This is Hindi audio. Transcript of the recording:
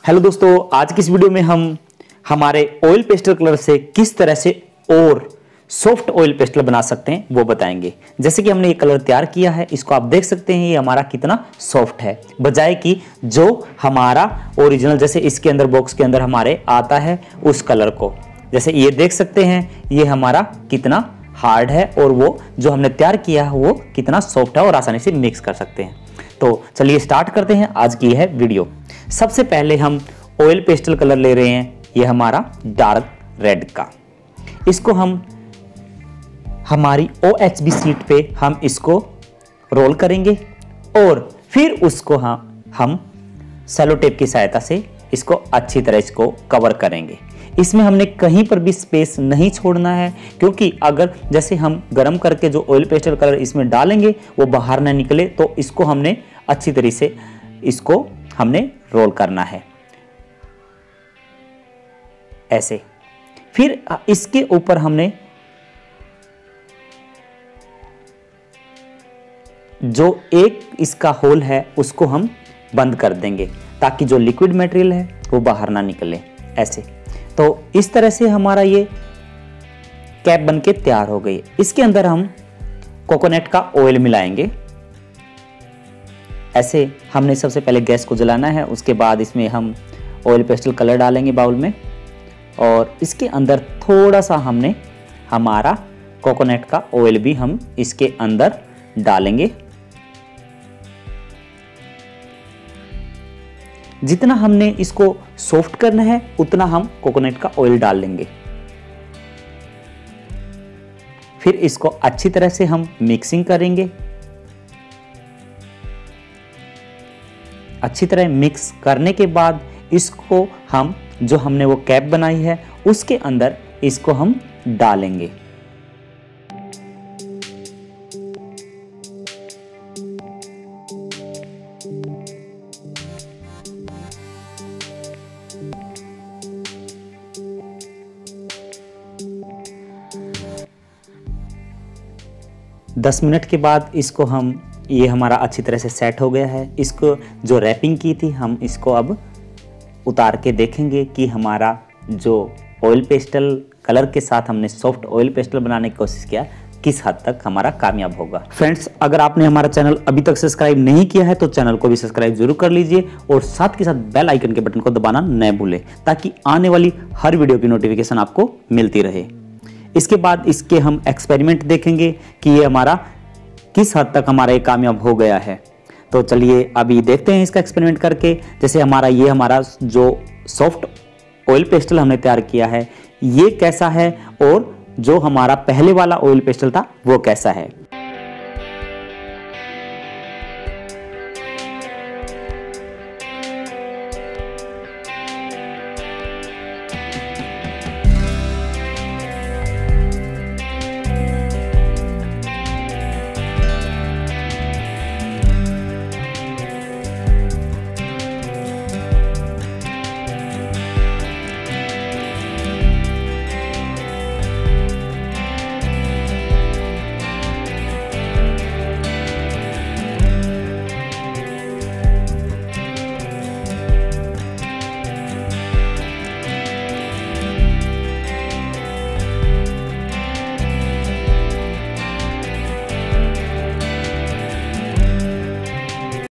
हेलो दोस्तों, आज की इस वीडियो में हम हमारे ऑयल पेस्टल कलर से किस तरह से और सॉफ्ट ऑयल पेस्टल बना सकते हैं वो बताएंगे। जैसे कि हमने ये कलर तैयार किया है, इसको आप देख सकते हैं ये हमारा कितना सॉफ्ट है, बजाय कि जो हमारा ओरिजिनल जैसे इसके अंदर बॉक्स के अंदर हमारे आता है उस कलर को। जैसे ये देख सकते हैं ये हमारा कितना हार्ड है और वो जो हमने तैयार किया है वो कितना सॉफ्ट है और आसानी से मिक्स कर सकते हैं। तो चलिए स्टार्ट करते हैं आज की यह वीडियो। सबसे पहले हम ऑयल पेस्टल कलर ले रहे हैं, यह हमारा डार्क रेड का। इसको हम हमारी OHB शीट पे हम इसको रोल करेंगे और फिर उसको हम सेलो टेप की सहायता से इसको अच्छी तरह इसको कवर करेंगे। इसमें हमने कहीं पर भी स्पेस नहीं छोड़ना है, क्योंकि अगर जैसे हम गर्म करके जो ऑयल पेस्टल कलर इसमें डालेंगे वो बाहर ना निकले, तो इसको हमने अच्छी तरह से इसको हमने रोल करना है ऐसे। फिर इसके ऊपर हमने जो एक इसका होल है उसको हम बंद कर देंगे ताकि जो लिक्विड मटेरियल है वो बाहर ना निकले ऐसे। तो इस तरह से हमारा ये कैप बनके तैयार हो गई। इसके अंदर हम कोकोनट का ऑयल मिलाएंगे ऐसे। हमने सबसे पहले गैस को जलाना है, उसके बाद इसमें हम ऑयल पेस्टल कलर डालेंगे बाउल में और इसके अंदर थोड़ा सा हमने हमारा कोकोनट का ऑयल भी हम इसके अंदर डालेंगे। जितना हमने इसको सॉफ्ट करना है उतना हम कोकोनट का ऑयल डाल लेंगे। फिर इसको अच्छी तरह से हम मिक्सिंग करेंगे। अच्छी तरह मिक्स करने के बाद इसको हम जो हमने वो कैप बनाई है उसके अंदर इसको हम डालेंगे। दस मिनट के बाद इसको हम ये हमारा अच्छी तरह से सेट हो गया है। इसको जो रैपिंग की थी हम इसको अब उतार के देखेंगे कि हमारा जो ऑयल पेस्टल कलर के साथ हमने सॉफ्ट ऑयल पेस्टल बनाने की कोशिश किया किस हद तक हमारा कामयाब होगा। फ्रेंड्स, अगर आपने हमारा चैनल अभी तक सब्सक्राइब नहीं किया है तो चैनल को भी सब्सक्राइब जरूर कर लीजिए और साथ के साथ बेल आइकन के बटन को दबाना न भूलें ताकि आने वाली हर वीडियो की नोटिफिकेशन आपको मिलती रहे। इसके बाद इसके हम एक्सपेरिमेंट देखेंगे कि ये हमारा किस हद तक हमारा ये कामयाब हो गया है। तो चलिए अभी देखते हैं इसका एक्सपेरिमेंट करके। जैसे हमारा जो सॉफ्ट ऑयल पेस्टल हमने तैयार किया है ये कैसा है और जो हमारा पहले वाला ऑयल पेस्टल था वो कैसा है।